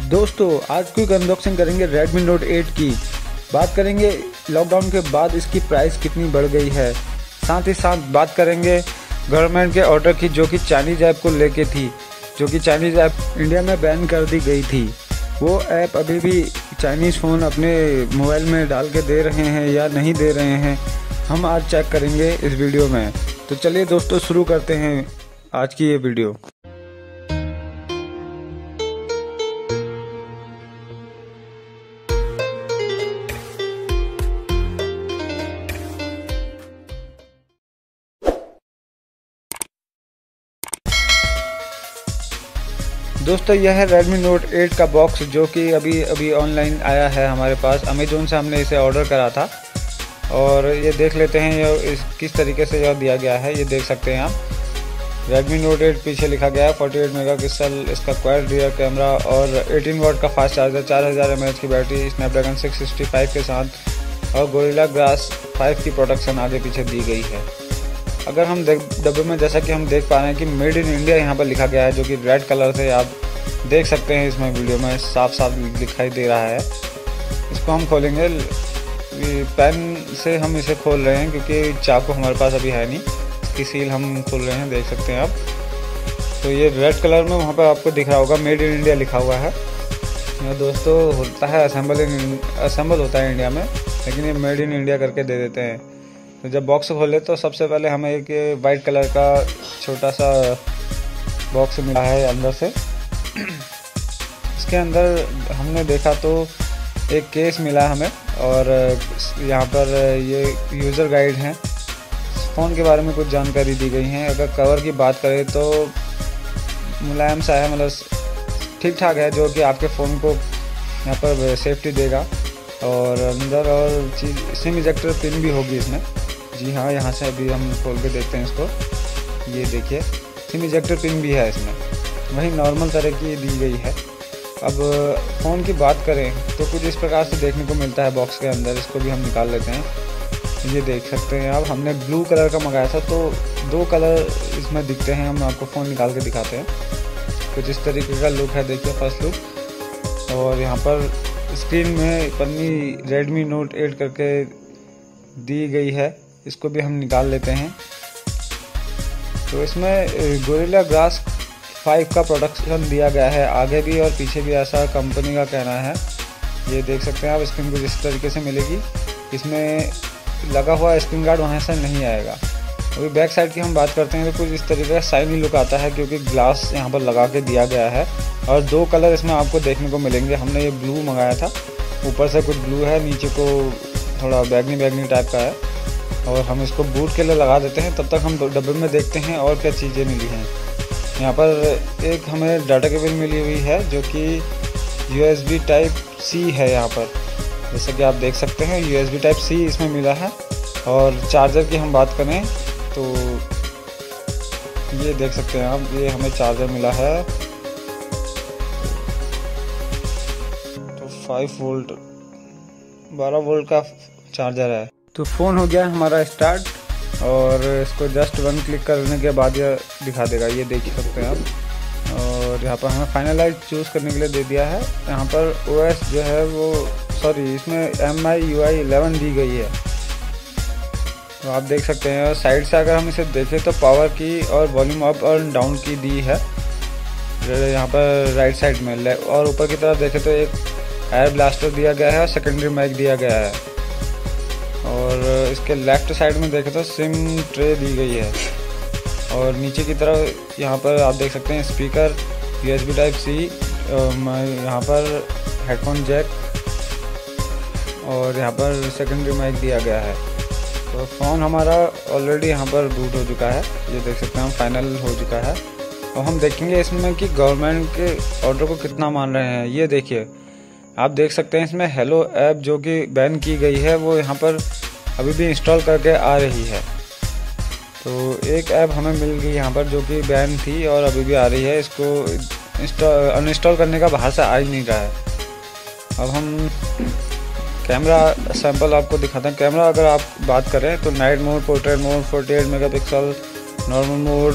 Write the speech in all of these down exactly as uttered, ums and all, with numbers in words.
दोस्तों आज quick unboxing करेंगे Redmi Note एट की। बात करेंगे लॉकडाउन के बाद इसकी प्राइस कितनी बढ़ गई है। साथ ही साथ बात करेंगे गवर्नमेंट के ऑर्डर की, जो कि चाइनीज़ ऐप को लेके थी, जो कि चाइनीज़ ऐप इंडिया में बैन कर दी गई थी। वो ऐप अभी भी चाइनीज़ फ़ोन अपने मोबाइल में डाल के दे रहे हैं या नहीं दे रहे हैं, हम आज चेक करेंगे इस वीडियो में। तो चलिए दोस्तों शुरू करते हैं आज की ये वीडियो। दोस्तों यह है Redmi Note एट का बॉक्स, जो कि अभी अभी ऑनलाइन आया है हमारे पास। अमेज़ोन से हमने इसे ऑर्डर करा था और ये देख लेते हैं ये इस किस तरीके से यह दिया गया है। ये देख सकते हैं आप Redmi Note एट पीछे लिखा गया है अड़तालीस मेगापिक्सल इसका क्वाड रियर कैमरा और अठारह वाट का फास्ट चार्जर, चार हज़ार एम ए एच की battery, Snapdragon six sixty five के साथ और गोरिल्ला ग्लास फाइव की प्रोटेक्शन आगे पीछे दी गई है। अगर हम देख डब्बे में जैसा कि हम देख पा रहे हैं कि मेड इन इंडिया यहाँ पर लिखा गया है, जो कि रेड कलर से आप देख सकते हैं इसमें वीडियो में साफ साफ दिखाई दे रहा है। इसको हम खोलेंगे, पेन से हम इसे खोल रहे हैं क्योंकि चाकू हमारे पास अभी है नहीं। इसकी सील हम खोल रहे हैं, देख सकते हैं आप। तो ये रेड कलर में वहाँ पर आपको दिख रहा होगा मेड इन इंडिया लिखा हुआ है। यह दोस्तों होता है असेंबल इन असेंबल होता है इंडिया में, लेकिन ये मेड इन इंडिया करके दे देते हैं। तो जब बॉक्स खोले तो सबसे पहले हमें एक वाइट कलर का छोटा सा बॉक्स मिला है अंदर से। इसके अंदर हमने देखा तो एक केस मिला हमें और यहाँ पर ये यूज़र गाइड हैं, फ़ोन के बारे में कुछ जानकारी दी गई है। अगर कवर की बात करें तो मुलायम सा है, मतलब ठीक ठाक है, जो कि आपके फ़ोन को यहाँ पर सेफ्टी देगा। और अंदर और चीज़ सिम इजेक्टर पिन भी होगी इसमें। जी हाँ, यहाँ से अभी हम खोल के देखते हैं इसको। ये देखिए सिम इजेक्टर पिन भी है इसमें, वही नॉर्मल तरह की दी गई है। अब फ़ोन की बात करें तो कुछ इस प्रकार से देखने को मिलता है बॉक्स के अंदर। इसको भी हम निकाल लेते हैं। ये देख सकते हैं आप, हमने ब्लू कलर का मंगाया था तो दो कलर इसमें दिखते हैं। हम आपको फ़ोन निकाल के दिखाते हैं। कुछ इस तरीके का लुक है, देखिए फर्स्ट लुक। और यहाँ पर स्क्रीन में पन्नी Redmi Note एट करके दी गई है, इसको भी हम निकाल लेते हैं। तो इसमें गोरिल्ला ग्लास फाइव का प्रोडक्शन दिया गया है, आगे भी और पीछे भी, ऐसा कंपनी का कहना है। ये देख सकते हैं आप, स्क्रीन कुछ इस तरीके से मिलेगी। इसमें लगा हुआ स्क्रीन गार्ड वहाँ से नहीं आएगा। अभी बैक साइड की हम बात करते हैं तो कुछ इस तरीके का शाइनी लुक आता है, क्योंकि ग्लास यहाँ पर लगा के दिया गया है। और दो कलर इसमें आपको देखने को मिलेंगे। हमने ये ब्लू मंगाया था, ऊपर से कुछ ब्लू है, नीचे को थोड़ा बैगनी बैगनी टाइप का है। और हम इसको बूट के लिए लगा देते हैं, तब तक हम डब्बे में देखते हैं और क्या चीज़ें मिली हैं। यहाँ पर एक हमें डाटा केबल मिली हुई है, जो कि U S B type C है। यहाँ पर जैसे कि आप देख सकते हैं U S B type C इसमें मिला है। और चार्जर की हम बात करें तो ये देख सकते हैं आप, ये हमें चार्जर मिला है तो फाइव वोल्ट बारह वोल्ट का चार्जर है। तो फ़ोन हो गया हमारा स्टार्ट और इसको जस्ट वन क्लिक करने के बाद ये दिखा देगा, ये देख सकते हैं आप। और यहाँ पर हमें फाइनलाइज चूज़ करने के लिए दे दिया है। यहाँ पर ओ एस जो है वो सॉरी इसमें M I U I eleven दी गई है, तो आप देख सकते हैं। और साइड से अगर हम इसे देखें तो पावर की और वॉल्यूम अप और डाउन की दी है यहाँ पर राइट साइड में। और ऊपर की तरफ देखें तो एक एयर ब्लास्टर दिया गया है और सेकेंडरी माइक दिया गया है। और इसके लेफ्ट साइड में देखें तो सिम ट्रे दी गई है। और नीचे की तरफ यहाँ पर आप देख सकते हैं speaker, U S B type C, यहाँ पर हेडफोन जैक और यहाँ पर सेकेंडरी माइक दिया गया है। तो फ़ोन हमारा ऑलरेडी यहाँ पर बूट हो चुका है, ये देख सकते हैं हम, फाइनल हो चुका है। और हम देखेंगे इसमें कि गवर्नमेंट के ऑर्डर को कितना मान रहे हैं। ये देखिए आप देख सकते हैं इसमें हेलो ऐप जो कि बैन की गई है, वो यहाँ पर अभी भी इंस्टॉल करके आ रही है। तो एक ऐप हमें मिल गई यहाँ पर जो कि बैन थी और अभी भी आ रही है। इसको इंस्टॉल अनइंस्टॉल करने का बाहर से आ ही नहीं रहा है। अब हम कैमरा सैंपल आपको दिखाते हैं। कैमरा अगर आप बात करें तो नाइट मोड, पोर्ट्रेट मोड, अड़तालीस megapixel, normal mode,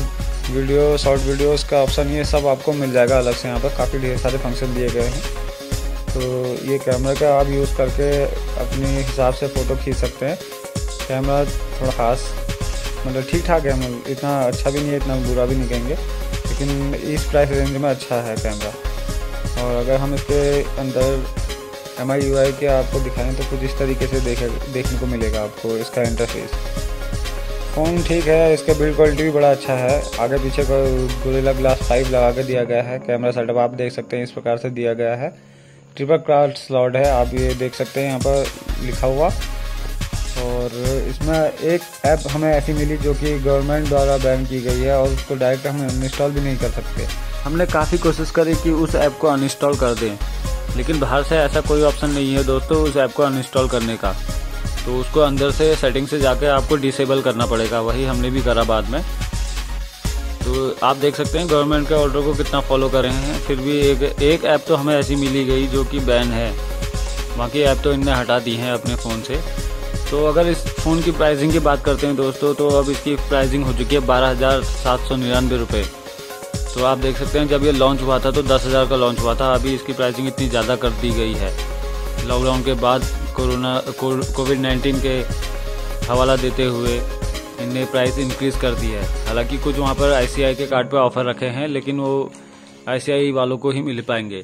video, short videos का ऑप्शन, ये सब आपको मिल जाएगा अलग से। यहाँ पर काफ़ी ढेर सारे फंक्शन दिए गए हैं। तो ये कैमरा का आप यूज़ करके अपने हिसाब से फ़ोटो खींच सकते हैं। कैमरा थोड़ा ख़ास, मतलब ठीक ठाक है, मतलब इतना अच्छा भी नहीं है, इतना बुरा भी नहीं कहेंगे, लेकिन इस प्राइस रेंज में अच्छा है कैमरा। और अगर हम इसके अंदर एम आई यू आई के आपको दिखाएं तो कुछ इस तरीके से देखे देखने को मिलेगा आपको इसका इंटरफेस। फ़ोन ठीक है, इसका बिल्ड क्वालिटी भी बड़ा अच्छा है। आगे पीछे का गोरिल्ला ग्लास फाइव लगा के दिया गया है। कैमरा सेटअप आप देख सकते हैं इस प्रकार से दिया गया है। ट्रिपल क्लास स्लॉट है, आप ये देख सकते हैं यहाँ पर लिखा हुआ। और इसमें एक ऐप हमें ऐसी मिली जो कि गवर्नमेंट द्वारा बैन की गई है और उसको डायरेक्ट हम अनइंस्टॉल भी नहीं कर सकते। हमने काफ़ी कोशिश करी कि उस ऐप को अनइंस्टॉल कर दें, लेकिन बाहर से ऐसा कोई ऑप्शन नहीं है दोस्तों उस ऐप को अनइंस्टॉल करने का। तो उसको अंदर से सेटिंग से जाकर आपको डिसेबल करना पड़ेगा, वही हमने भी करा बाद में। तो आप देख सकते हैं गवर्नमेंट के ऑर्डर को कितना फॉलो कर रहे हैं। फिर भी एक एक ऐप तो हमें ऐसी मिली गई जो कि बैन है, बाकी ऐप तो इनने हटा दी हैं अपने फ़ोन से। तो अगर इस फ़ोन की प्राइसिंग की बात करते हैं दोस्तों, तो अब इसकी प्राइसिंग हो चुकी है बारह हज़ार सात सौ निन्यानवे रुपये। तो आप देख सकते हैं जब ये लॉन्च हुआ था तो दस हज़ार का लॉन्च हुआ था, अभी इसकी प्राइसिंग इतनी ज़्यादा कर दी गई है। लॉकडाउन के बाद कोरोना कोविड नाइन्टीन के हवाला देते हुए इनने प्राइस इंक्रीज़ कर दी है। हालांकि कुछ वहाँ पर आई सी आई के कार्ड पे ऑफ़र रखे हैं, लेकिन वो आई सी आई वालों को ही मिल पाएंगे।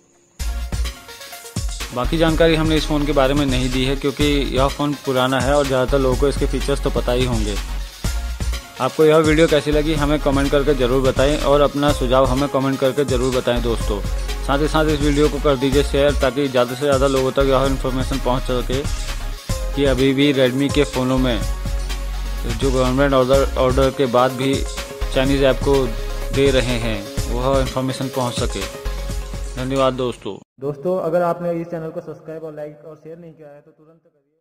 बाकी जानकारी हमने इस फ़ोन के बारे में नहीं दी है, क्योंकि यह फ़ोन पुराना है और ज़्यादातर लोगों को इसके फीचर्स तो पता ही होंगे। आपको यह वीडियो कैसी लगी हमें कमेंट करके ज़रूर बताएं और अपना सुझाव हमें कमेंट करके ज़रूर बताएं दोस्तों। साथ ही साथ इस वीडियो को कर दीजिए शेयर, ताकि ज़्यादा से ज़्यादा लोगों तक यह इन्फॉर्मेशन पहुंच सके कि अभी भी रेडमी के फ़ोनों में जो गवर्नमेंट ऑर्डर ऑर्डर के बाद भी चाइनीज़ ऐप को दे रहे हैं वह इन्फॉर्मेशन पहुंच सके। धन्यवाद दोस्तों। दोस्तों अगर आपने इस चैनल को सब्सक्राइब और लाइक और शेयर नहीं किया है तो तुरंत करिए।